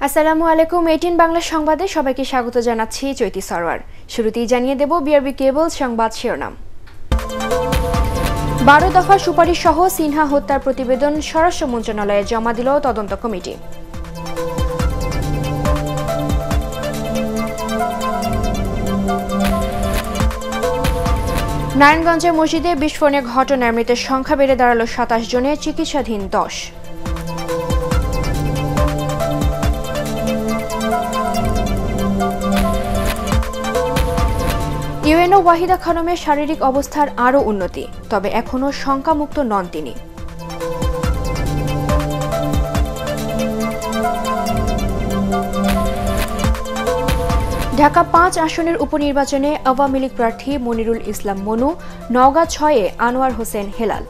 আসসালামু আলাইকুম। 18 বাংলা সংবাদে সবাইকে স্বাগত জানাচ্ছি চৈতি সরওয়ার। শুরুতেই জানিয়ে দেব বিআরবি কেবল সংবাদ শিরোনাম। 12 দফা সুপারিশ সহ সিনহা হত্যার প্রতিবেদন স্বরাষ্ট্র মন্ত্রণালয়ে জমা দিল তদন্ত কমিটি। নারায়ণগঞ্জে মসজিদে বিস্ফোরণের ঘটনায় মৃতের সংখ্যা বেড়ে দাঁড়ালো 27 জনে, চিকিৎসাধীন 10। ইউএনও ওয়াহিদা খানমের শারীরিক অবস্থার আরও উন্নতি, তবে এখনও শঙ্কামুক্ত নন তিনি। ঢাকা 5 আসনের উপনির্বাচনে আওয়ামী লীগ প্রার্থী মনিরুল ইসলাম মনু, নওগাঁ 6-এ আনোয়ার হোসেন হেলাল।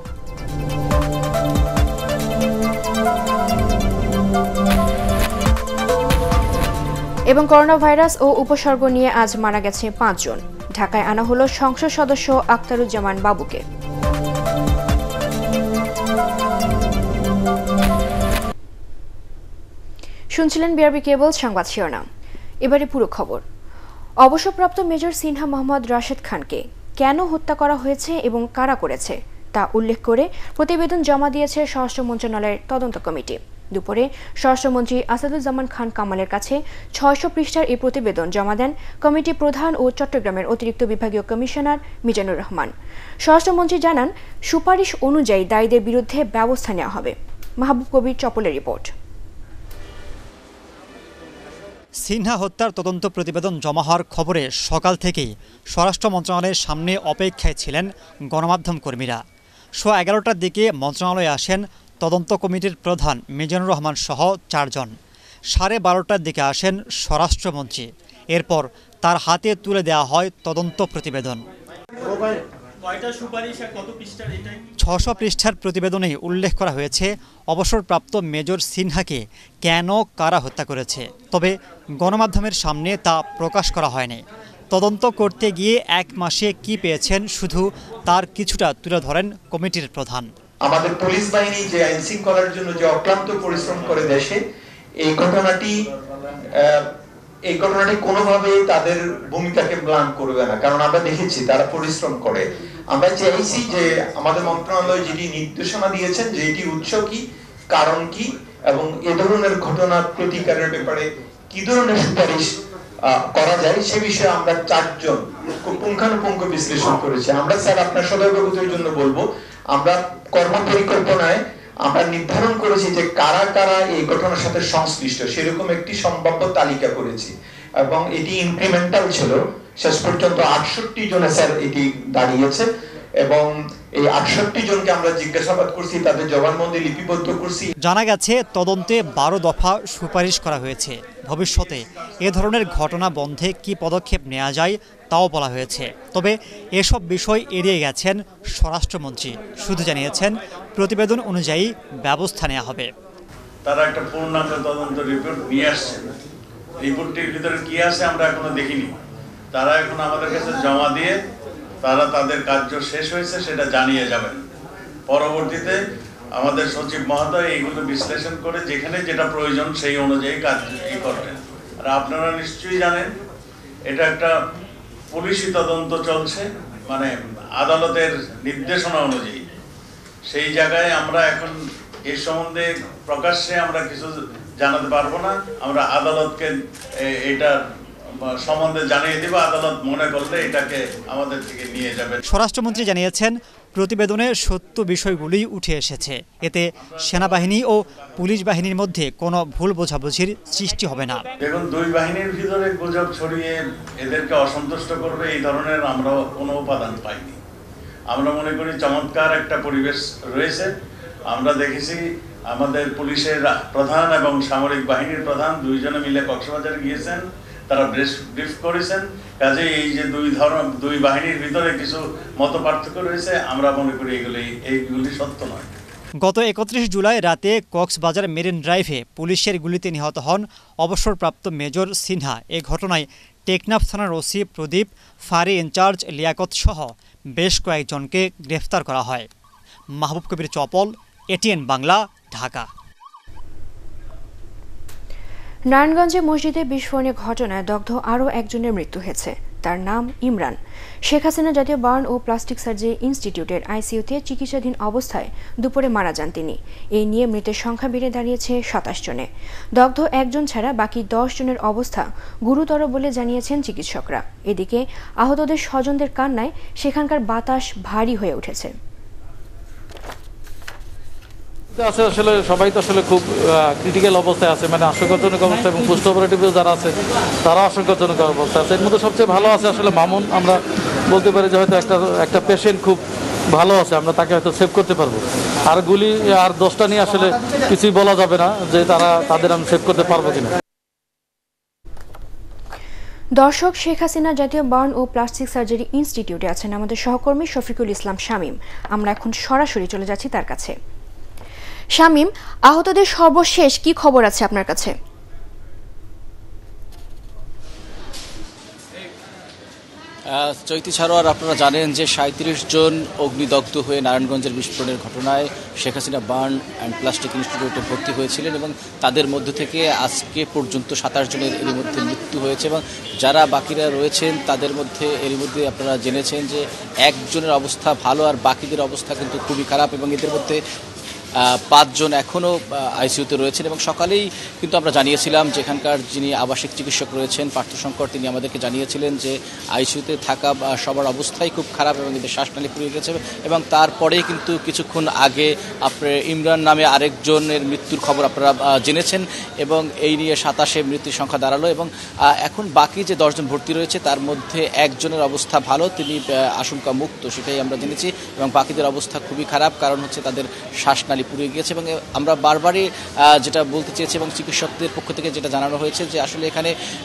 এবং করোনা ভাইরাস ও উপসর্গ নিয়ে আজ মারা গেছে 5 জন। ঢাকায় আনা হলো সংসদ সদস্য আক্তারুজ্জামান বাবুকে। শুনছিলেন বিআরবি কেবল সংবাদ শিরোনাম। এবারে পুরো খবর। অবসরপ্রাপ্ত মেজর সিনহা মোহাম্মদ রাশেদ খানকে কেন হত্যা করা হয়েছে এবং কারা করেছে তা উল্লেখ করে প্রতিবেদন জমা দিয়েছে স্বরাষ্ট্র মন্ত্রণালয়ের তদন্ত কমিটি। দুপুরে স্বরাষ্ট্রমন্ত্রী আসাদুজ্জামান খান কামালের কাছে 600 পৃষ্ঠার এই প্রতিবেদন জমা দেন কমিটি প্রধান ও চট্টগ্রামের অতিরিক্ত বিভাগীয় কমিশনার মিজানুর রহমান। স্বরাষ্ট্রমন্ত্রী জানান, সুপারিশ অনুযায়ী দায়ীদের বিরুদ্ধে ব্যবস্থা নেওয়া হবে। মাহবুব কবির চপলের রিপোর্ট। সিনহা হত্যার তদন্ত প্রতিবেদন জমা হওয়ার খবরে সকাল থেকেই স্বরাষ্ট্র মন্ত্রণালয়ের সামনে অপেক্ষায় ছিলেন গণমাধ্যম কর্মীরা। 11:30টার দিকে মন্ত্রণালয়ে আসেন তদন্ত কমিটির প্রধান মিজানুর রহমান সহ 4 জন। 12:30টার দিকে আসেন স্বরাষ্ট্রমন্ত্রী। এরপর তার হাতে তুলে দেওয়া হয় তদন্ত প্রতিবেদন। 600 পৃষ্ঠার প্রতিবেদনে উল্লেখ করা হয়েছে অবসরপ্রাপ্ত মেজর সিনহাকে কেন কারা হত্যা করেছে, তবে গণমাধ্যমের সামনে তা প্রকাশ করা হয়নি। তদন্ত করতে গিয়ে 1 মাসে কি পেয়েছেন শুধু তার কিছুটা তুলে ধরেন কমিটির প্রধান। আমাদের পুলিশ বাহিনী যে আইন শৃঙ্খলার জন্য যে অক্লান্ত পরিশ্রম করে দেশে, এই ঘটনাটি কোনোভাবেই তাদের ভূমিকাকে ম্লান করবে না, কারণ আমরা দেখেছি তারা পরিশ্রম করে। আমরা চাইছি যে আমাদের মন্ত্রণালয় যেটি নির্দেশনা দিয়েছেন যে এটি উৎস কি, কারণ কি, এবং এ ধরনের ঘটনার প্রতিকারের ব্যাপারে কি ধরনের সুপারিশ করা যায় সে বিষয়ে আমরা 4 জন খুব পুঙ্খানুপুঙ্খ বিশ্লেষণ করেছি। আমরা স্যার আপনার সদর্থকতার জন্য বলবো, আমরা কর্মপরিকল্পনায় আমরা নির্ধারণ করেছি যে কারা কারা এই ঘটনার সাথে সংশ্লিষ্ট, সেরকম একটি সম্ভাব্য তালিকা করেছি এবং এটি ইনক্রিমেন্টাল ছিল। শেষ পর্যন্ত 68 জনে স্যার এটি দাঁড়িয়েছে এবং এই 68 জনকে আমরা জিজ্ঞাসাবাদ করছি, তাদের জবানবন্দি লিপিবদ্ধ করছি। জানা গেছে তদন্তে 12 দফা সুপারিশ করা হয়েছে। ভবিষ্যতে এ ধরনের ঘটনা বন্ধে কি পদক্ষেপ নেওয়া যায় তাও বলা হয়েছে। তবে এসব বিষয় এড়িয়ে গেছেন স্বরাষ্ট্রমন্ত্রী, শুধু জানিয়েছেন প্রতিবেদন অনুযায়ী ব্যবস্থা নেওয়া হবে। তারা একটা পূর্ণাঙ্গ তদন্ত রিপোর্ট নিয়ে আসছে। রিপোর্টটির ভিতরে কি আছে আমরা এখনো দেখিনি। তারা এখন আমাদের কাছে জমা দিয়ে তারা তাদের কার্য শেষ হয়েছে সেটা জানিয়ে যাবেন। পরবর্তীতে আমাদের সচিব মহোদয় এইগুলো বিশ্লেষণ করে যেখানে যেটা প্রয়োজন সেই অনুযায়ী কাজ করবেন। আর আপনারা নিশ্চয়ই জানেন এটা একটা পুলিশি তদন্ত চলছে, মানে আদালতের নির্দেশনা অনুযায়ী। সেই জায়গায় আমরা এখন এর সম্বন্ধে প্রকাশ্যে আমরা কিছু জানাতে পারবো না। আমরা আদালতকে এটা সম্বন্ধে জানিয়ে দিব, আদালত মনে করলে এটাকে আমাদের থেকে নিয়ে যাবেন। স্বরাষ্ট্রমন্ত্রী জানিয়েছেন প্রতিবেদনে সত্য বিষয়গুলি উঠে এসেছে। এতে সেনাবাহিনী ও পুলিশ বাহিনীর মধ্যে কোনো ভুল বোঝাবুঝির সৃষ্টি হবে না। দেখুন, 2 বাহিনীর ভিতরে গুজব ছড়িয়ে এদেরকে অসন্তুষ্ট করবে এই ধরনের আমরা কোনো উপাদান পাইনি। আমরা মনে করি চমৎকার একটা পরিবেশ রয়েছে। আমরা দেখেছি আমাদের পুলিশের প্রধান এবং সামরিক বাহিনীর প্রধান 2 জনে মিলে কক্সবাজার গিয়েছেন, তারা ব্রিফ করেছেন। কাজে এই যে 2 বাহিনীর ভিতরে কিছু মত পার্থক্য রয়েছে, আমরা মনে করি এইগুলি সত্য নয়। গত 31 জুলাই রাতে কক্সবাজার মেরিন ড্রাইভে পুলিশের গুলিতে নিহত হন অবসরপ্রাপ্ত মেজর সিনহা। এ ঘটনায় টেকনাফ থানার ওসি প্রদীপ, ফাঁড়ি ইনচার্জ লিয়াকত সহ বেশ কয়েকজনকে গ্রেফতার করা হয়। মাহবুব কবির চপল, এটিএন বাংলা, ঢাকা। নারায়ণগঞ্জে মসজিদে বিস্ফোরণের ঘটনায় দগ্ধ আরও একজনের মৃত্যু হয়েছে। তার নাম ইমরান। শেখ হাসিনা জাতীয় বার্ন ও প্লাস্টিক সার্জারি ইনস্টিটিউটের আইসিইউতে চিকিৎসাধীন অবস্থায় দুপুরে মারা যান তিনি। এই নিয়ে মৃতের সংখ্যা বেড়ে দাঁড়িয়েছে 27 জনে। দগ্ধ একজন ছাড়া বাকি 10 জনের অবস্থা গুরুতর বলে জানিয়েছেন চিকিৎসকরা। এদিকে আহতদের স্বজনদের কান্নায় সেখানকার বাতাস ভারী হয়ে উঠেছে। আসলে সবাই তো আসলে খুব ক্রিটিক্যাল অবস্থায় আছে, মানে আশঙ্কাজনক অবস্থা, এবং পোস্ট অপারেটিভ যারা আছে তারা আশঙ্কাজনক অবস্থায় আছে। এর মধ্যে সবচেয়ে ভালো আছে আসলে মামুন। আমরা বলতে পারি যে হয়তো একটা পেশেন্ট খুব ভালো আছে, আমরা তাকে হয়তো সেভ করতে পারবো। আর গুলি আর 10টা নিয়ে আসলে কিছুই বলা যাবে না যে তাদের আমি সেভ করতে পারবো কিনা। দর্শক, শেখ হাসিনা জাতীয় বার্ন ও প্লাস্টিক সার্জারি ইনস্টিটিউটে আছেন আমাদের সহকর্মী শফিকুল ইসলাম শামীম। আমরা এখন সরাসরি চলে যাচ্ছি তার কাছে। শামীম, আহতদের সর্বশেষ কি খবর আছে আপনার কাছে? চৈতি ছাড়াও আপনারা জানেন যে 37 জন অগ্নিদগ্ধ হয়ে নারায়ণগঞ্জের বিস্ফোরণের ঘটনায় Sheikh Hasina burn and plastic ইনস্টিটিউটে ভর্তি হয়েছিলেন, এবং তাদের মধ্যে থেকে আজকে পর্যন্ত 27 জনের এরই মধ্যে মৃত্যু হয়েছে। এবং যারা বাকিরা রয়েছেন তাদের মধ্যে এরই মধ্যে আপনারা জেনেছেন যে একজনের অবস্থা ভালো আর বাকিদের অবস্থা কিন্তু খুবই খারাপ, এবং এদের মধ্যে 5 জন এখনও আইসিইউতে রয়েছেন। এবং সকালেই কিন্তু আমরা জানিয়েছিলাম যে এখানকার যিনি আবাসিক চিকিৎসক রয়েছেন পার্থশঙ্কর, তিনি আমাদেরকে জানিয়েছিলেন যে আইসিইউতে থাকা সবার অবস্থাই খুব খারাপ এবং এদের শ্বাসনালী পুড়ে গেছে। এবং তারপরেই কিন্তু কিছুক্ষণ আগে আপনার ইমরান নামে আরেকজনের মৃত্যুর খবর আপনারা জেনেছেন, এবং এই নিয়ে 27-এ মৃত্যুর সংখ্যা দাঁড়ালো। এবং এখন বাকি যে 10 জন ভর্তি রয়েছে তার মধ্যে একজনের অবস্থা ভালো, তিনি আশঙ্কা মুক্ত, সেটাই আমরা জেনেছি। এবং বাকিদের অবস্থা খুবই খারাপ, কারণ হচ্ছে তাদের শ্বাসনালী পুড়ে গিয়েছে। এবং আমরা বারবারই যেটা বলতে চেয়েছি এবং চিকিৎসকদের পক্ষ থেকে যেটা জানানো হয়েছে যে আসলে এখানে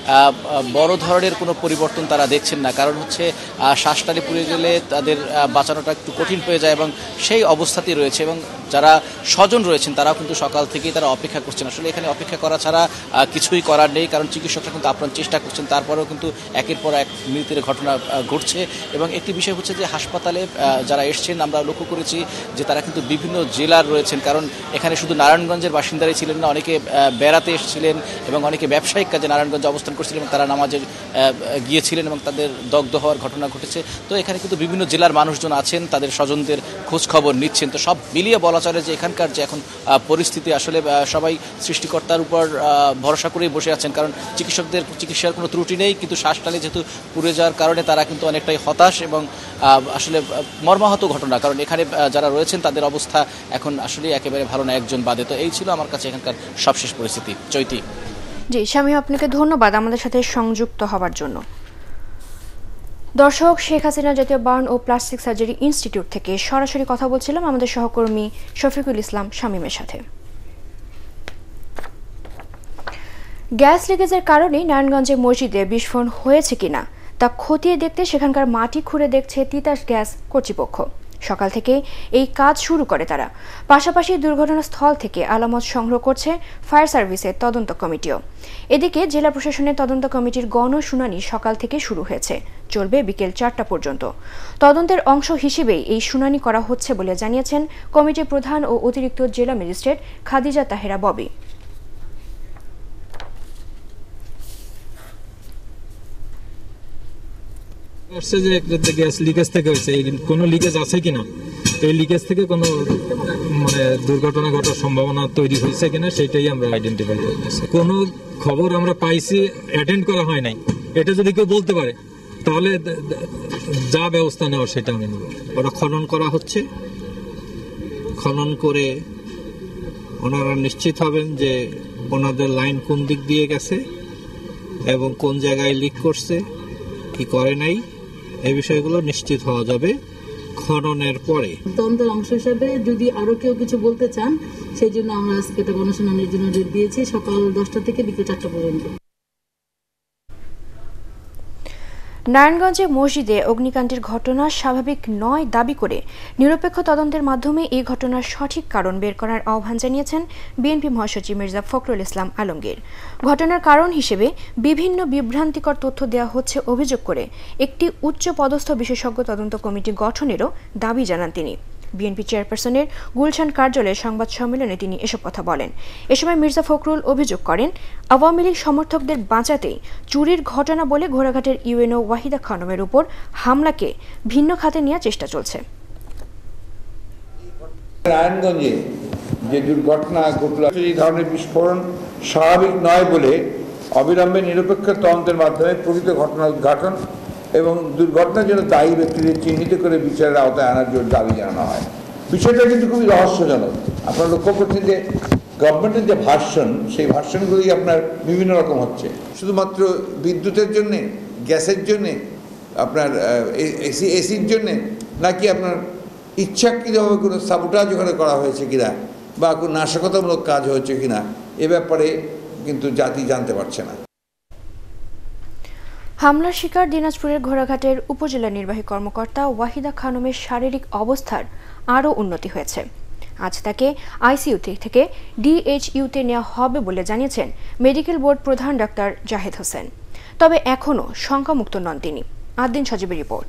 বড় ধরনের কোনো পরিবর্তন তারা দেখছেন না, কারণ হচ্ছে শ্বাসনালী পুড়ে গেলে তাদের বাঁচানোটা একটু কঠিন হয়ে যায়, এবং সেই অবস্থাতেই রয়েছে। এবং যারা স্বজন রয়েছেন তারাও কিন্তু সকাল থেকেই তারা অপেক্ষা করছেন। আসলে এখানে অপেক্ষা করা ছাড়া কিছুই করার নেই, কারণ চিকিৎসকরা কিন্তু আপ্রাণ চেষ্টা করছেন, তারপরেও কিন্তু একের পর এক মৃত্যুর ঘটনা ঘটছে। এবং একটি বিষয় হচ্ছে যে হাসপাতালে যারা এসছেন আমরা লক্ষ্য করেছি যে তারা কিন্তু বিভিন্ন জেলার রয়েছেন, কারণ এখানে শুধু নারায়ণগঞ্জের বাসিন্দারাই ছিলেন না, অনেকে বেড়াতে এসেছিলেন এবং অনেকে ব্যবসায়িক কাজে নারায়ণগঞ্জে অবস্থান করছিলেন, এবং তারা নামাজে গিয়েছিলেন এবং তাদের দগ্ধ হওয়ার ঘটনা ঘটেছে। তো এখানে কিন্তু বিভিন্ন জেলার মানুষজন আছেন, তাদের স্বজনদের খোঁজ খবর নিচ্ছেন। তো সব মিলিয়ে বলা চলে যে এখানকার যে এখন পরিস্থিতি আসলে সবাই সৃষ্টিকর্তার উপর ভরসা করেই বসে আছেন, কারণ চিকিৎসকদের চিকিৎসার কোনো ত্রুটি নেই, কিন্তু শ্বাসনালী যেহেতু পুড়ে যাওয়ার কারণে তারা কিন্তু অনেকটাই হতাশ এবং আসলে মর্মাহত ঘটনা, কারণ এখানে যারা রয়েছেন তাদের অবস্থা এখন আসলে একেবারে ভালো না, একজন বাদে। তো এই ছিল আমার কাছে এখানকার সবশেষ পরিস্থিতি। চৈতি। জি শামীম, আপনাকে ধন্যবাদ আমাদের সাথে সংযুক্ত হওয়ার জন্য। দর্শক, শেখ হাসিনা জাতীয় বার্ন ও প্লাস্টিক সার্জারি ইনস্টিটিউট থেকে সরাসরি কথা বলছিলাম আমাদের সহকর্মী শফিকুল ইসলাম শামীমের সাথে। গ্যাস লিকেজের কারণে নারায়ণগঞ্জে মসজিদে বিস্ফোরণ হয়েছে কিনা তা খতিয়ে দেখতে সেখানকার মাটি খুঁড়ে দেখছে তিতাস গ্যাস কর্তৃপক্ষ। সকাল থেকে এই কাজ শুরু করে তারা। পাশাপাশি দুর্ঘটনাস্থল থেকে আলামত সংগ্রহ করছে ফায়ার সার্ভিসের তদন্ত কমিটিও। এদিকে জেলা প্রশাসনের তদন্ত কমিটির গণশুনানি সকাল থেকে শুরু হয়েছে, চলবে বিকেল 4টা পর্যন্ত। তদন্তের অংশ হিসেবেই এই শুনানি করা হচ্ছে বলে জানিয়েছেন কমিটির প্রধান ও অতিরিক্ত জেলা ম্যাজিস্ট্রেট খাদিজা তাহেরা ববি। যে গ্যাস লিকেজ থেকে হয়েছে, কোনো লিকেজ আছে কিনা, এই লিকেজ থেকে কোনো দুর্ঘটনা ঘটার সম্ভাবনা তৈরি হয়েছে কিনা সেটাই আমরা আইডেন্টিফাই করতেছি। কোনো খবর আমরা পাইছি, অ্যাটেন্ড করা হয় নাই, এটা যদি কেউ বলতে পারে তাহলে যা ব্যবস্থা নেওয়ার সেটা আমি নেব। ওরা খনন করা হচ্ছে, খনন করে ওনারা নিশ্চিত হবেন যে ওনাদের লাইন কোন দিক দিয়ে গেছে এবং কোন জায়গায় লিক করছে কি করে নাই, এই বিষয়গুলো নিশ্চিত হওয়া যাবে খননের পরে। তদন্তের অংশ হিসাবে যদি আরো কেউ কিছু বলতে চান সেই জন্য আমরা আজকে এটা গণশুনানির জন্য ডেট দিয়েছি সকাল 10টা থেকে বিকেল 4টা পর্যন্ত। নারায়ণগঞ্জে মসজিদে অগ্নিকাণ্ডের ঘটনা স্বাভাবিক নয় দাবি করে নিরপেক্ষ তদন্তের মাধ্যমে এই ঘটনার সঠিক কারণ বের করার আহ্বান জানিয়েছেন বিএনপি মহাসচিব মির্জা ফখরুল ইসলাম আলমগীর। ঘটনার কারণ হিসেবে বিভিন্ন বিভ্রান্তিকর তথ্য দেওয়া হচ্ছে অভিযোগ করে একটি উচ্চ পদস্থ বিশেষজ্ঞ তদন্ত কমিটি গঠনেরও দাবি জানান তিনি। বিএনপি চেয়ারপারসনের গুলশান কার্যালয়ে সংবাদ সম্মেলনে তিনি এসব কথা বলেন। এ সময় মির্জা ফখরুল অভিযোগ করেন, আওয়ামী লীগ সমর্থকদের বাঁচাতেই চুরির ঘটনা বলে ঘোড়াঘাটের ইউএনও ওয়াহিদা খানমের উপর হামলাকে ভিন্ন খাতে নেওয়ার চেষ্টা চলছে। নারায়ণগঞ্জে যে দুর্ঘটনা ঘটল, এই ধরনের বিস্ফোরণ স্বাভাবিক নয় বলে অবিলম্বে নিরপেক্ষ তদন্তের মাধ্যমে প্রকৃত ঘটনা উদ্ঘাটন এবং দুর্ঘটনার জন্য দায়ী ব্যক্তিদের চিহ্নিত করে বিচারের আওতায় আনার জন্য দাবি জানানো হয়। বিষয়টা কিন্তু খুবই রহস্যজনক। আপনারা লক্ষ্য করছেন যে গভর্নমেন্টের যে ভার্সন, সেই ভার্সনগুলি আপনার বিভিন্ন রকম হচ্ছে। শুধুমাত্র বিদ্যুতের জন্যে, গ্যাসের জন্যে, আপনার এসির জন্যে, নাকি আপনার ইচ্ছাকৃতভাবে কোনো সাবোটাজ ওখানে করা হয়েছে কিনা বা কোনো নাশকতামূলক কাজ হয়েছে কিনা, এ ব্যাপারে কিন্তু জাতি জানতে পারছে না। হামলার শিকার দিনাজপুরের ঘোড়াঘাটের উপজেলা নির্বাহী কর্মকর্তা ওয়াহিদা খানমের শারীরিক অবস্থার আরও উন্নতি হয়েছে। আজ তাকে আইসিইউ থেকে ডিএইচইউতে নেওয়া হবে বলে জানিয়েছেন মেডিকেল বোর্ড প্রধান ডাক্তার জাহেদ হোসেন। তবে এখনও শঙ্কামুক্ত নন তিনি। আদ্দিন সজীবের রিপোর্ট।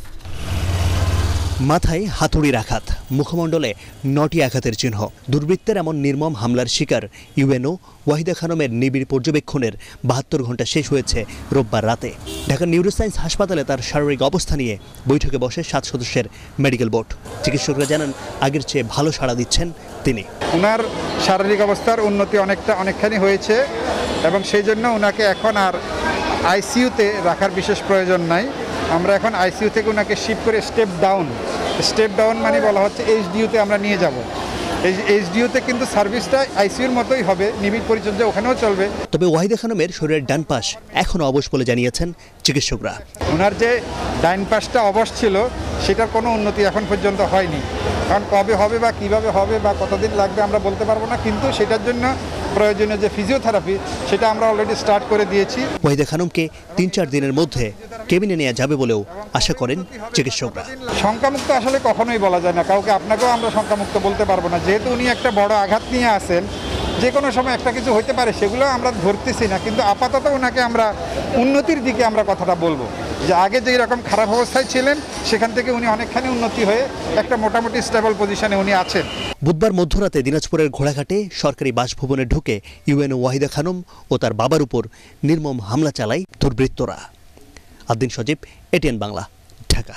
মাথায় হাতুড়ির আঘাত, মুখমণ্ডলে 9টি আঘাতের চিহ্ন। দুর্বৃত্তের এমন নির্মম হামলার শিকার ইউএনও ওয়াহিদা খানমের নিবিড় পর্যবেক্ষণের 72 ঘন্টা শেষ হয়েছে রোববার রাতে। ঢাকা নিউরোসায়েন্স হাসপাতালে তার শারীরিক অবস্থা নিয়ে বৈঠকে বসে 7 সদস্যের মেডিকেল বোর্ড। চিকিৎসকরা জানান, আগের চেয়ে ভালো সাড়া দিচ্ছেন তিনি। ওনার শারীরিক অবস্থার উন্নতি অনেকখানি হয়েছে এবং সেই জন্য ওনাকে এখন আর আইসিইউতে রাখার বিশেষ প্রয়োজন নাই। আমরা এখন আইসিইউ থেকে ওনাকে শিফট করে স্টেপ ডাউন মানে বলা হচ্ছে এইচডিইউতে আমরা নিয়ে যাব। এই এইচডিইউতে কিন্তু সার্ভিসটা আইসিইউর মতোই হবে, নিবিড় পরিচর্যা ওখানেও চলবে। তবে ওয়াহিদা খানমের শরীরের ডান পাশ এখনও অবশ বলে জানিয়েছেন চিকিৎসকরা। ওনার যে ডান পাশটা অবশ ছিল সেটার কোনো উন্নতি এখন পর্যন্ত হয়নি। কারণ কবে হবে বা কিভাবে হবে বা কতদিন লাগবে আমরা বলতে পারবো না, কিন্তু সেটার জন্য প্রয়োজনীয় যে ফিজিওথেরাপি সেটা আমরা অলরেডি স্টার্ট করে দিয়েছি। ওয়াহিদা খানমকে 3-4 দিনের মধ্যে কেবিনে নেওয়া যাবে বলেও আশা করেন চিকিৎসকরা। শঙ্কামুক্ত আসলে কখনোই বলা যায় না কাউকে, আপনাকেও আমরা শঙ্কামুক্ত বলতে পারবো না, যেহেতু উনি একটা বড় আঘাত নিয়ে আসেন, যে কোনো সময় একটা কিছু হতে পারে, সেগুলো আমরা ধরতেছি না। কিন্তু আপাতত ওনাকে আমরা উন্নতির দিকে আমরা কথাটা বলবো, যে আগে যেই রকম খারাপ অবস্থায় ছিলেন সেখান থেকে উনি অনেকখানি উন্নতি হয়ে একটা মোটামুটি স্টেবল পজিশনে উনি আছেন। বুধবার মধ্যরাতে দিনাজপুরের ঘোড়াঘাটে সরকারি বাসভবনে ঢুকে ইউএনও ওয়াহিদা খানম ও তার বাবার উপর নির্মম হামলা চালায় দুর্বৃত্তরা। Addin Sajib, ATN Bangla, Dhaka.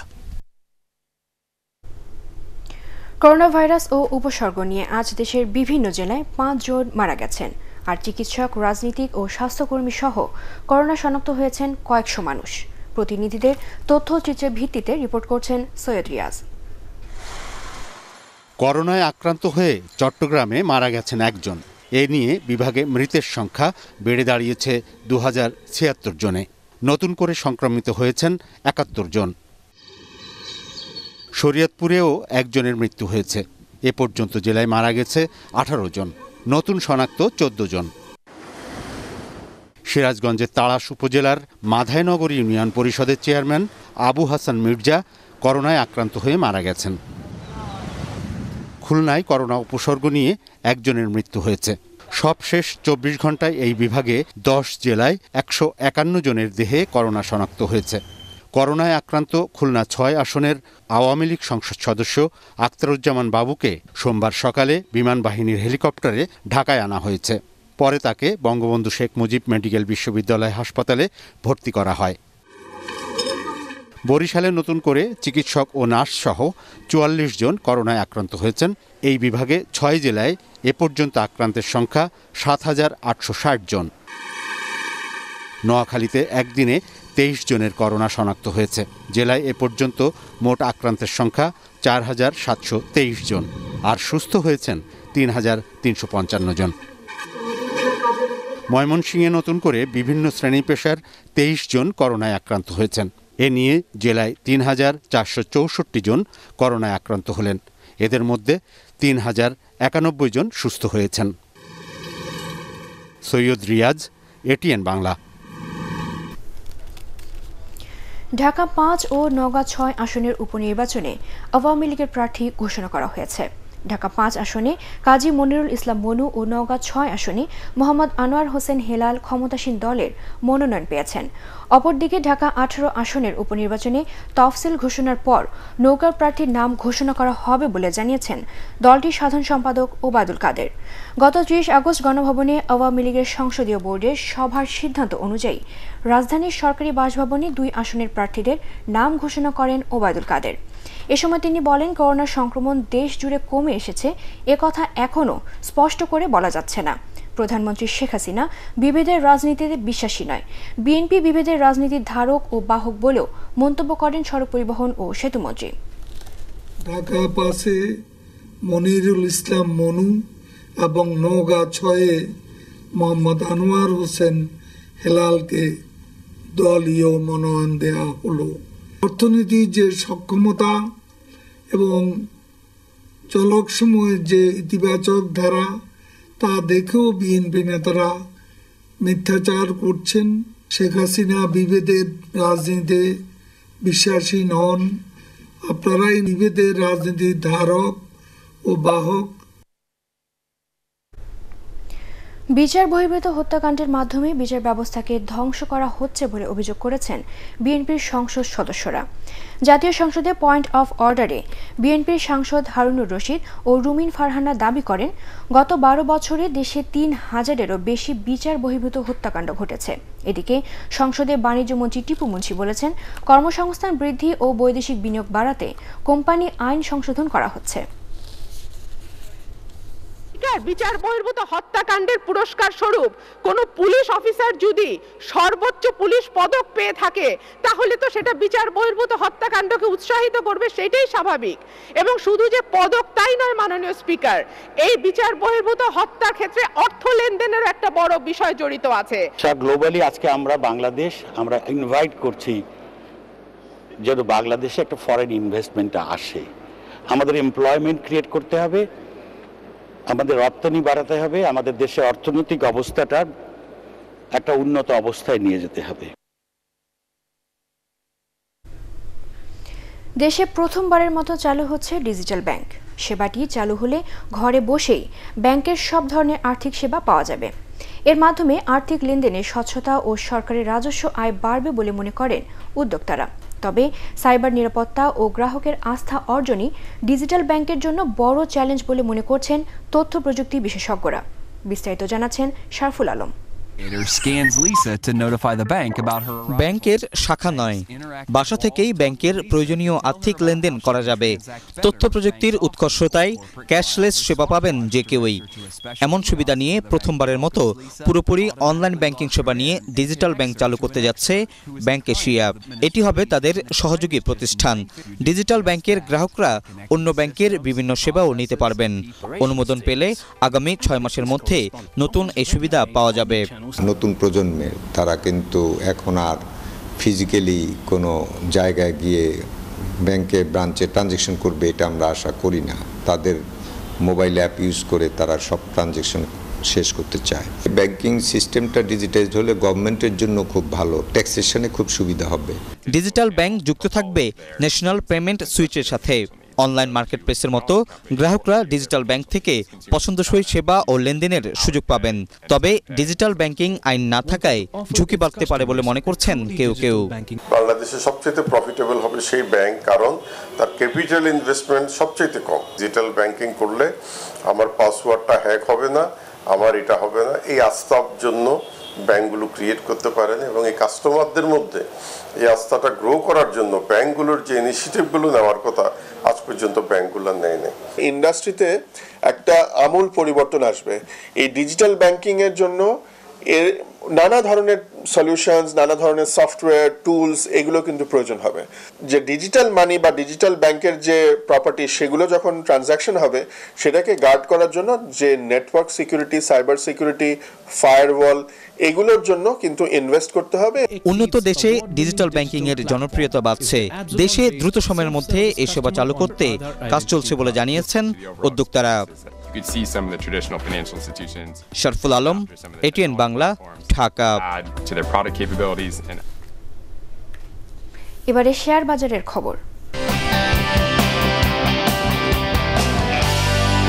Corona virus ও উপসর্গ নিয়ে আজ দেশের বিভিন্ন জেলায় 5 জন মারা গেছেন। আর চিকিৎসক, রাজনীতিক ও স্বাস্থ্যকর্মী সহ করোনা শনাক্ত হয়েছেন কয়েকশো মানুষ। প্রতিনিধিদের তথ্যচিত্রের ভিত্তিতে রিপোর্ট করছেন সৈয়দ রিয়াজ। করোনায় আক্রান্ত হয়ে চট্টগ্রামে মারা গেছেন একজন। এ নিয়ে বিভাগে মৃতের সংখ্যা বেড়ে দাঁড়িয়েছে 2076 জনে। নতুন করে সংক্রমিত হয়েছেন 71 জন। শরীয়তপুরেও একজনের মৃত্যু হয়েছে। এ পর্যন্ত জেলায় মারা গেছে 18 জন, নতুন শনাক্ত 14 জন। সিরাজগঞ্জের তাড়াশ উপজেলার মাধাইনগর ইউনিয়ন পরিষদের চেয়ারম্যান আবু হাসান মির্জা করোনায় আক্রান্ত হয়ে মারা গেছেন। খুলনায় করোনা উপসর্গ নিয়ে একজনের মৃত্যু হয়েছে। সবশেষ 24 ঘন্টায় এই বিভাগে 10 জেলায় 151 জনের দেহে করোনা শনাক্ত হয়েছে। করোনায় আক্রান্ত খুলনা 6 আসনের আওয়ামী লীগ সংসদ সদস্য আখতারুজ্জামান বাবুকে সোমবার সকালে বিমান বাহিনীর হেলিকপ্টারে ঢাকায় আনা হয়েছে। পরে তাকে বঙ্গবন্ধু শেখ মুজিব মেডিকেল বিশ্ববিদ্যালয় হাসপাতালে ভর্তি করা হয়। বরিশালে নতুন করে চিকিৎসক ও নার্স সহ 44 জন করোনায় আক্রান্ত হয়েছেন। এই বিভাগে 6 জেলায় এ পর্যন্ত আক্রান্তের সংখ্যা 7,860 জন। নোয়াখালীতে একদিনে 23 জনের করোনা শনাক্ত হয়েছে। জেলায় এ পর্যন্ত মোট আক্রান্তের সংখ্যা 4,723 জন, আর সুস্থ হয়েছেন 3,355 জন। ময়মনসিংহে নতুন করে বিভিন্ন শ্রেণী পেশার 23 জন করোনায় আক্রান্ত হয়েছেন। এ নিয়ে জেলায় 3,464 জন করোনায় আক্রান্ত হলেন। এদের মধ্যে 3,091 জন সুস্থ হয়েছেন। সৈয়দ রিয়াজ, এটিএন বাংলা। ঢাকা 5 ও নওগাঁ 6 আসনের উপনির্বাচনে আওয়ামী লীগের প্রার্থী ঘোষণা করা হয়েছে। ঢাকা ৫ আসনে কাজী মনিরুল ইসলাম মনু ও নওগাঁ ৬ আসনে মোহাম্মদ আনোয়ার হোসেন হেলাল ক্ষমতাসীন দলের মনোনয়ন পেয়েছেন। অপরদিকে ঢাকা ১৮ আসনের উপনির্বাচনে তফসিল ঘোষণার পর নৌকা প্রার্থীর নাম ঘোষণা করা হবে বলে জানিয়েছেন দলটির সাধারণ সম্পাদক ওবায়দুল কাদের। গত ৩০ আগস্ট গণভবনে আওয়ামী লীগের সংসদীয় বোর্ডের সভার সিদ্ধান্ত অনুযায়ী রাজধানীর সরকারি বাসভবনে ২ আসনের প্রার্থীদের নাম ঘোষণা করেন ওবায়দুল কাদের। এ সময় তিনি বলেন, করোনা সংক্রমণ দেশ জুড়ে কমে এসেছে একথা এখনও স্পষ্ট করে বলা যাচ্ছে না। প্রধানমন্ত্রী শেখ হাসিনা বিভেদের রাজনীতিতে বিশ্বাসী নয়, বিএনপি বিভেদের রাজনীতির ধারক ও বাহক বলেও মন্তব্য করেন সড়ক পরিবহন ও সেতুমন্ত্রী। ঢাকা ৫-এ মনিরুল ইসলাম মনু এবং নওগাঁ ৬-এ মোহাম্মদ আনোয়ার হোসেন হেলালকে দলীয় মনোনয়ন দেওয়া হলো। অর্থনীতির যে সক্ষমতা এবং চলক সময়ের যে ইতিবাচক ধারা তা দেখেও বিএনপি নেতারা মিথ্যাচার করছেন। শেখ হাসিনা বিভেদের রাজনীতিতে বিশ্বাসী নন। আপনারাই বিভেদের রাজনীতির ধারক ও বাহক। বিচার বহির্ভূত হত্যাকাণ্ডের মাধ্যমে বিচার ব্যবস্থাকে ধ্বংস করা হচ্ছে বলে অভিযোগ করেছেন বিএনপির সংসদ সদস্যরা। জাতীয় সংসদে পয়েন্ট অফ অর্ডারে বিএনপির সাংসদ হারুনুর রশিদ ও রুমিন ফারহানা দাবি করেন, গত ১২ বছরে দেশে ৩,০০০-এরও বেশি বিচার বহির্ভূত হত্যাকাণ্ড ঘটেছে। এদিকে সংসদে বাণিজ্যমন্ত্রী টিপু মুন্সি বলেছেন, কর্মসংস্থান বৃদ্ধি ও বৈদেশিক বিনিয়োগ বাড়াতে কোম্পানি আইন সংশোধন করা হচ্ছে। বিচার বহির্ভূত হত্যাকাণ্ডের পুরস্কার স্বরূপ কোন পুলিশ অফিসার যদি সর্বোচ্চ পুলিশ পদক পেয়ে থাকে তাহলে তো সেটা বিচার বহির্ভূত হত্যাকাণ্ডকে উৎসাহিত করবে, সেটাই স্বাভাবিক। এবং শুধু যে পদক তাই নয় মাননীয় স্পিকার, এই বিচার বহির্ভূত হত্যার ক্ষেত্রে অর্থ লেনদেনের একটা বড় বিষয় জড়িত আছে। গ্লোবালি আজকে আমরা বাংলাদেশ আমরা ইনভাইট করছি যেন বাংলাদেশে একটা ফরেন ইনভেস্টমেন্ট আসে। আমাদের এমপ্লয়মেন্ট ক্রিয়েট করতে হবে, আমাদের রপ্তানি বাড়াতে হবে, আমাদের দেশের অর্থনৈতিক অবস্থাটা একটা উন্নত অবস্থায় নিয়ে যেতে হবে। দেশে প্রথমবারের মতো চালু হচ্ছে ডিজিটাল ব্যাংক। সেবাটি চালু হলে ঘরে বসেই ব্যাংকের সব ধরনের আর্থিক সেবা পাওয়া যাবে। এর মাধ্যমে আর্থিক লেনদেনের স্বচ্ছতা ও সরকারের রাজস্ব আয় বাড়বে বলে মনে করেন উদ্যোক্তারা। তবে সাইবার নিরাপত্তা ও গ্রাহকের আস্থা অর্জনই ডিজিটাল ব্যাংকের জন্য বড় চ্যালেঞ্জ বলে মনে করছেন তথ্য প্রযুক্তি বিশেষজ্ঞরা। বিস্তারিত জানাচ্ছেন শারফুল আলম। ব্যাংকের শাখা নয়, বাসা থেকেই ব্যাংকের প্রয়োজনীয় আর্থিক লেনদেন করা যাবে। তথ্য প্রযুক্তির উৎকর্ষতায় ক্যাশলেস সেবা পাবেন যে কেউই। এমন সুবিধা নিয়ে প্রথমবারের মতো পুরোপুরি অনলাইন ব্যাংকিং সেবা নিয়ে ডিজিটাল ব্যাংক চালু করতে যাচ্ছে ব্যাংক এশিয়া। এটি হবে তাদের সহযোগী প্রতিষ্ঠান। ডিজিটাল ব্যাংকের গ্রাহকরা অন্য ব্যাংকের বিভিন্ন সেবাও নিতে পারবেন। অনুমোদন পেলে আগামী 6 মাসের মধ্যে নতুন এই সুবিধা পাওয়া যাবে। নতুন প্রজন্মের তারা কিন্তু এখন আর ফিজিক্যালি কোনো জায়গায় গিয়ে ব্যাংকে ব্রাঞ্চে ট্রানজ্যাকশন করবে এটা আমরা আশা করি না। তাদের মোবাইল অ্যাপ ইউজ করে তারা সব ট্রানজ্যাকশন শেষ করতে চায়। ব্যাংকিং সিস্টেমটা ডিজিটাইজড হলে গভর্নমেন্টের জন্য খুব ভালো, ট্যাক্সেশনে খুব সুবিধা হবে। ডিজিটাল ব্যাংক যুক্ত থাকবে ন্যাশনাল পেমেন্ট সুইচের সাথে। অনলাইন মার্কেটপ্লেসের মতো গ্রাহকরা ডিজিটাল ব্যাংক থেকে পছন্দসই সেবা ও লেনদেনের সুযোগ পাবেন। তবে ডিজিটাল ব্যাংকিং আইন না থাকায় ঝুঁকি বাড়তে পারে বলে মনে করছেন কেউ কেউ। বাংলাদেশে সবচেয়ে প্রফিটেবল হবে সেই ব্যাংক, কারণ তার ক্যাপিটাল ইনভেস্টমেন্ট সবচেয়ে কম। ডিজিটাল ব্যাংকিং করলে আমার পাসওয়ার্ডটা হ্যাক হবে না, আমার এটা হবে না, এই আস্থার জন্য ব্যাংকগুলো ক্রিয়েট করতে পারেন। এবং এই কাস্টমারদের মধ্যে এই আস্থাটা গ্রো করার জন্য ব্যাংকগুলোর যে ইনিশিয়েটিভগুলো নেওয়ার কথা আজ পর্যন্ত ব্যাংকগুলো নেয় না। ইন্ডাস্ট্রিতে একটা আমূল পরিবর্তন আসবে এই ডিজিটাল ব্যাংকিং এর জন্য। এর নানা ধরনের সলিউশনস, নানা ধরনের সফটওয়্যার, টুলস এগুলো কিন্তু প্রয়োজন হবে। যে ডিজিটাল মানি বা ডিজিটাল ব্যাংকের যে প্রপার্টি সেগুলো যখন ট্রানজাকশন হবে সেটাকে গার্ড করার জন্য যে network security, cyber security, firewall এগুলোর জন্য কিন্তু ইনভেস্ট করতে হবে। উন্নত দেশে ডিজিটাল ব্যাংকিং এর জনপ্রিয়তা বাড়ছে। দেশে দ্রুত সময়ের মধ্যে এই সেবা চালু করতে কাজ চলছে বলে জানিয়েছেন উদ্যোক্তারা। শারফুল আলম, এটিএন বাংলা, ঢাকা। এবারে শেয়ার বাজারের খবর।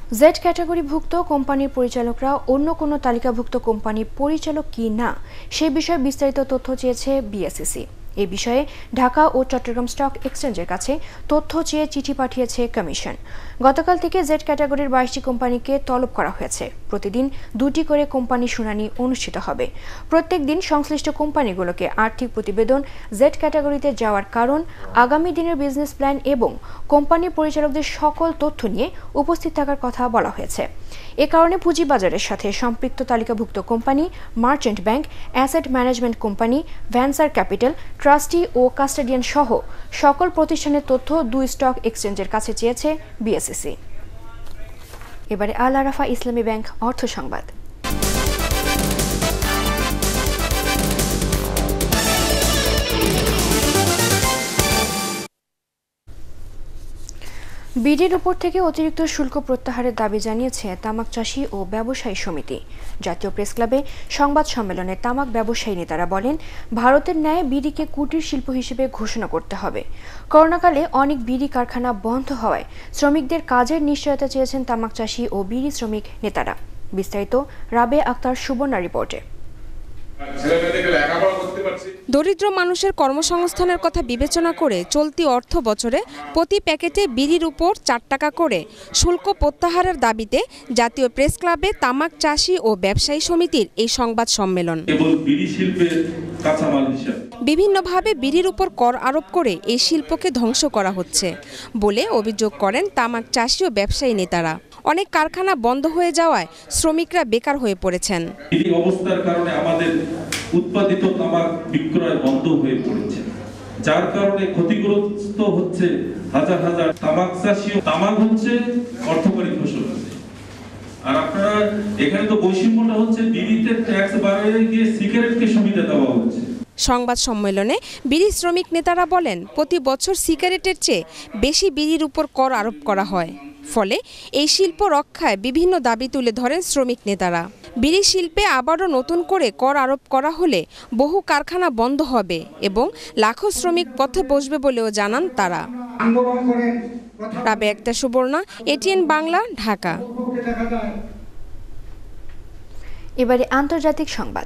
জেড ক্যাটাগরিভুক্ত কোম্পানির পরিচালকরা অন্য কোনো তালিকাভুক্ত কোম্পানির পরিচালক কি না সে বিষয়ে বিস্তারিত তথ্য চেয়েছে বিএসইসি। এ বিষয়ে ঢাকা ও চট্টগ্রাম স্টক এক্সচেঞ্জের কাছে তথ্য চেয়ে চিঠি পাঠিয়েছে কমিশন। গতকাল থেকে জেড ক্যাটাগরির 22টি কোম্পানিকে তলব করা হয়েছে। প্রতিদিন 2টি করে কোম্পানি শুনানি অনুষ্ঠিত হবে। প্রত্যেক দিন সংশ্লিষ্ট কোম্পানিগুলোকে আর্থিক প্রতিবেদন, জেড ক্যাটাগরিতে যাওয়ার কারণ, আগামী দিনের বিজনেস প্ল্যান এবং কোম্পানির পরিচালকদের সকল তথ্য নিয়ে উপস্থিত থাকার কথা বলা হয়েছে। এ কারণে পুঁজিবাজারের সাথে সম্পৃক্ত তালিকাভুক্ত company, merchant bank, asset management company, venture capital, trustee ও কাস্টোডিয়ান সহ সকল প্রতিষ্ঠানের তথ্য 2 স্টক এক্সচেঞ্জের কাছে চেয়েছে বিএসইসি। এবারে আল আরাফা ইসলামী ব্যাংক অর্থ সংবাদ। বিডির উপর থেকে অতিরিক্ত শুল্ক প্রত্যাহারের দাবি জানিয়েছে তামাক চাষী ও ব্যবসায়ী সমিতি। জাতীয় প্রেস ক্লাবে সংবাদ সম্মেলনে তামাক ব্যবসায়ী নেতারা বলেন, ভারতের ন্যায় বিডিকে কুটির শিল্প হিসেবে ঘোষণা করতে হবে। করোনাকালে অনেক বিড়ি কারখানা বন্ধ হওয়ায় শ্রমিকদের কাজের নিশ্চয়তা চেয়েছেন তামাক চাষী ও বিড়ি শ্রমিক নেতারা। বিস্তারিত রাবেয়া আক্তার সুবর্ণা রিপোর্টে। দরিদ্র মানুষের কর্মসংস্থানের কথা বিবেচনা করে চলতি অর্থ বছরে প্রতি প্যাকেটে বিড়ির উপর 4 টাকা করে শুল্ক প্রত্যাহারের দাবিতে জাতীয় প্রেস ক্লাবে তামাক চাষী ও ব্যবসায়ী সমিতির এই সংবাদ সম্মেলন। বিভিন্নভাবে বিড়ির উপর কর আরোপ করে এই শিল্পকে ধ্বংস করা হচ্ছে বলে অভিযোগ করেন তামাক চাষী ও ব্যবসায়ী নেতারা। অনেক কারখানা বন্ধ হয়ে যাওয়ায় শ্রমিকরা বেকার হয়ে পড়েছেন। এই অবস্থার কারণে আমাদের উৎপাদিত তামাক বিক্রয় বন্ধ হয়ে পড়েছে, যার কারণে ক্ষতিগ্রস্ত হচ্ছে হাজার হাজার তামাক চাষী। তামাক হচ্ছে অর্থকরী ফসল, আর আপনারা এখানে তো বৈষম্যটা হচ্ছে বিড়িতে ট্যাক্স বাড়িয়ে গিয়ে সিগারেটকে সুবিধা দেওয়া হচ্ছে। সংবাদ সম্মেলনে বিড়ি শ্রমিক নেতারা বলেন, প্রতি বছর সিগারেটের চেয়ে বেশি বিড়ির উপর কর আরোপ করা হয়। ফলে এই শিল্প রক্ষায় বিভিন্ন দাবি তুলে ধরেন শ্রমিক নেতারা। বিড়ি শিল্পে আবারও নতুন করে কর আরোপ করা হলে বহু কারখানা বন্ধ হবে এবং লাখো শ্রমিক পথে বসবে বলেও জানান তারা। রাবেয়া আক্তার সুবর্ণা, এটিএন বাংলা, ঢাকা। এবারে আন্তর্জাতিক সংবাদ।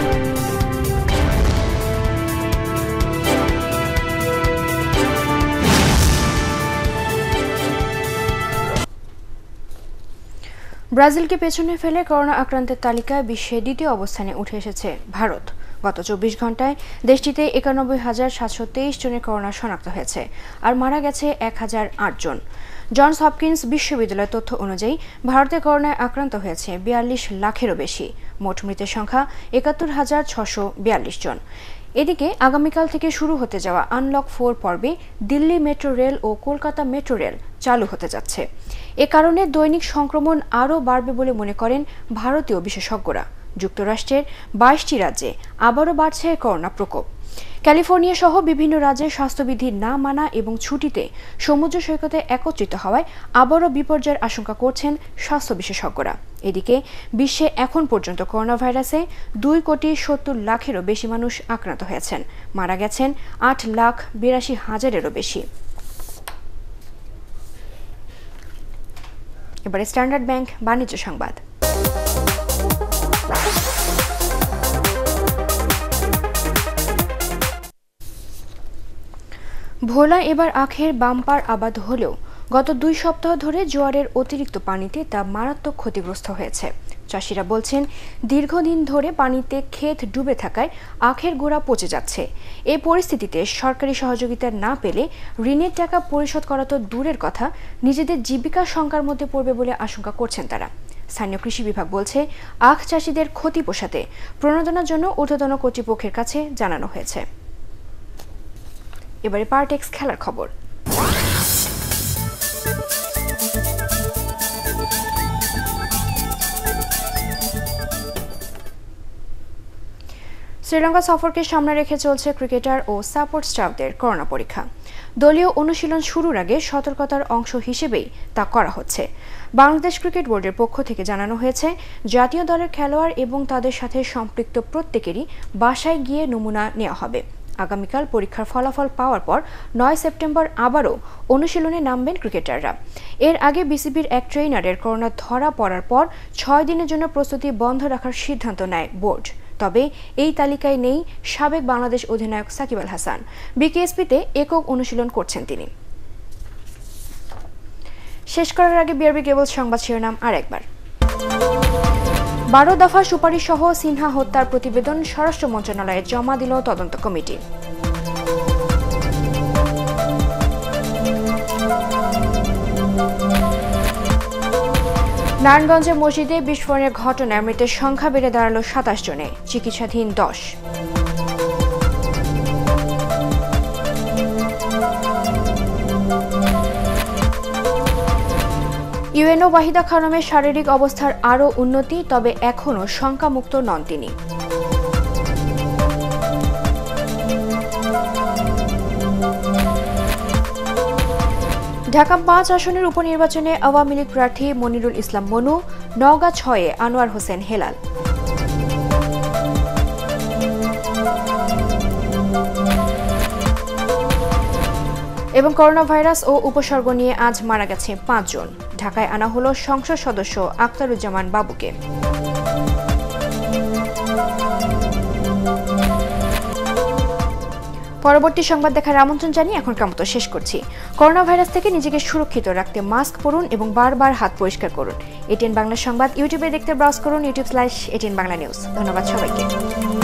ব্রাজিলকে পেছনে ফেলে করোনা আক্রান্তের তালিকায় বিশ্বে 2য় অবস্থানে উঠে এসেছে ভারত। গত 24 ঘন্টায় দেশটিতে 91,723 জনের করোনা শনাক্ত হয়েছে, আর মারা গেছে 1008 জন। জনস হপকিন্স বিশ্ববিদ্যালয়ের তথ্য অনুযায়ী ভারতে করোনায় আক্রান্ত হয়েছে 42 লাখেরও বেশি। মোট মৃতের সংখ্যা 71,642 জন। এদিকে আগামীকাল থেকে শুরু হতে যাওয়া আনলক 4 পর্বে দিল্লি মেট্রো রেল ও কলকাতা মেট্রো রেল চালু হতে যাচ্ছে। এ কারণে দৈনিক সংক্রমণ আরও বাড়বে বলে মনে করেন ভারতীয় বিশেষজ্ঞরা। যুক্তরাষ্ট্রের 22টি রাজ্যে আবারও বাড়ছে করোনা প্রকোপ। ক্যালিফোর্নিয়া সহ বিভিন্ন রাজ্যে স্বাস্থ্যবিধি না মানা এবং ছুটিতে সমুদ্র সৈকতে একত্রিত হওয়ায় আবারও বিপর্যয়ের আশঙ্কা করছেন স্বাস্থ্য বিশেষজ্ঞরা। এদিকে বিশ্বে এখন পর্যন্ত করোনা ভাইরাসে 2,70,00,000-এরও বেশি মানুষ আক্রান্ত হয়েছেন। মারা গেছেন 8,82,000-এরও বেশি। এবারে স্ট্যান্ডার্ড ব্যাংক বাণিজ্য সংবাদ। ভোলায় এবার আখের বাম্পার আবাদ হলেও গত 2 সপ্তাহ ধরে জোয়ারের অতিরিক্ত পানিতে তা মারাত্মক ক্ষতিগ্রস্ত হয়েছে। চাষিরা বলছেন, দীর্ঘদিন ধরে পানিতে ক্ষেত ডুবে থাকায় আখের গোড়া পচে যাচ্ছে। এই পরিস্থিতিতে সরকারি সহযোগিতা না পেলে ঋণের টাকা পরিশোধ করা তো দূরের কথা, নিজেদের জীবিকা শঙ্কার মধ্যে পড়বে বলে আশঙ্কা করছেন তারা। স্থানীয় কৃষি বিভাগ বলছে, আখ চাষিদের ক্ষতি পোষাতে প্রণোদনার জন্য ঊর্ধ্বতন কর্তৃপক্ষের কাছে জানানো হয়েছে। এবারে পার্টেক্স খেলার খবর। শ্রীলঙ্কা সফরকে সামনে রেখে চলছে ক্রিকেটার ও সাপোর্ট স্টাফদের করোনা পরীক্ষা। দলীয় অনুশীলন শুরুর আগে সতর্কতার অংশ হিসেবেই তা করা হচ্ছে। বাংলাদেশ ক্রিকেট বোর্ডের পক্ষ থেকে জানানো হয়েছে, জাতীয় দলের খেলোয়াড় এবং তাদের সাথে সম্পৃক্ত প্রত্যেকেরই বাসায় গিয়ে নমুনা নেওয়া হবে। আগামীকাল পরীক্ষার ফলাফল পাওয়ার পর 9 সেপ্টেম্বর আবারও অনুশীলনে নামবেন ক্রিকেটাররা। এর আগে বিসিবির এক ট্রেনারের করোনা ধরা পড়ার পর 6 দিনের জন্য প্রস্তুতি বন্ধ রাখার সিদ্ধান্ত নেয় বোর্ড। তবে এই তালিকায় নেই সাবেক বাংলাদেশ অধিনায়ক সাকিব আল হাসান। বিকেএসপিতে একক অনুশীলন করছেন তিনি। শেষ করার আগে বিআরবি কেবল সংবাদ শিরোনাম আরেকবার। 12 দফা সুপারিশ সহ সিনহা হত্যার প্রতিবেদন স্বরাষ্ট্র মন্ত্রণালয়ে জমা দিল তদন্ত কমিটি। নারায়ণগঞ্জে মসজিদে বিস্ফোরণের ঘটনায় মৃতের সংখ্যা বেড়ে দাঁড়ালো 27 জনে, চিকিৎসাধীন 10। ইউএনও ওয়াহিদা খানমের শারীরিক অবস্থার আরও উন্নতি, তবে এখনও শঙ্কামুক্ত নন তিনি। ঢাকা 5 আসনের উপনির্বাচনে আওয়ামী লীগ প্রার্থী মনিরুল ইসলাম মনু, নওগাঁ 6-এ আনোয়ার হোসেন হেলাল। এবং করোনা ভাইরাস ও উপসর্গ নিয়ে আজ মারা গেছে 5 জন। ঢাকায় আনা হলো সংসদ সদস্য আখতারুজ্জামান বাবুকে। পরবর্তী সংবাদ দেখার আমন্ত্রণ জানিয়ে এখনকার মতো শেষ করছি। করোনা ভাইরাস থেকে নিজেকে সুরক্ষিত রাখতে মাস্ক পরুন এবং বারবার হাত পরিষ্কার করুন। এটিএন বাংলা সংবাদ ইউটিউবে দেখতে ব্রাউজ করুন youtube/ATN বাংলা নিউজ। ধন্যবাদ সবাইকে।